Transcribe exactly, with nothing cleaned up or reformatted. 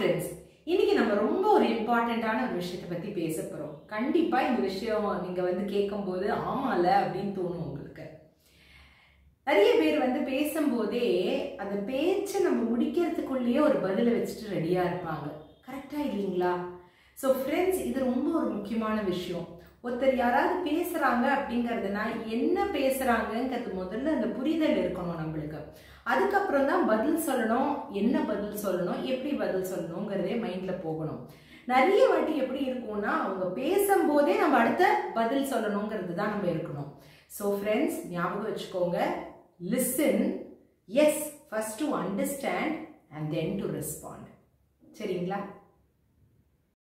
Friends, இன்னைக்கு நம்ம ரொம்ப ஒரு இம்பார்ட்டண்ட்டான ஒரு விஷயத்தை பற்றி பேச போகிறோம். கண்டிப்பாக இந்த விஷயம் நீங்கள் வந்து கேட்கும்போது ஆமால அப்படின்னு தோணும் உங்களுக்கு. நிறைய பேர் வந்து பேசும்போதே அந்த பேச்சை நம்ம முடிக்கிறதுக்குள்ளேயே ஒரு பதிலை வச்சுட்டு ரெடியாக இருப்பாங்க. கரெக்டாக இல்லைங்களா? ஸோ ஃப்ரெண்ட்ஸ், இது ரொம்ப ஒரு முக்கியமான விஷயம். ஒருத்தர் யாராவது பேசுகிறாங்க அப்படிங்கிறதுனா என்ன பேசுகிறாங்கங்கிறது முதல்ல அந்த புரிதல் இருக்கணும் நம்மளுக்கு. அதுக்கப்புறம் தான் பதில் சொல்லணும், என்ன பதில் சொல்லணும், எப்படி பதில் சொல்லணுங்கிறதே மைண்டில் போகணும். நிறைய வாட்டி எப்படி இருக்கும்னா, அவங்க பேசும்போதே நம்ம அடுத்த பதில் சொல்லணுங்கிறது தான் நம்ம இருக்கணும். ஸோ ஃப்ரெண்ட்ஸ், ஞாபகம் வச்சுக்கோங்க, listen, yes, first to understand and then to respond. சரிங்களா?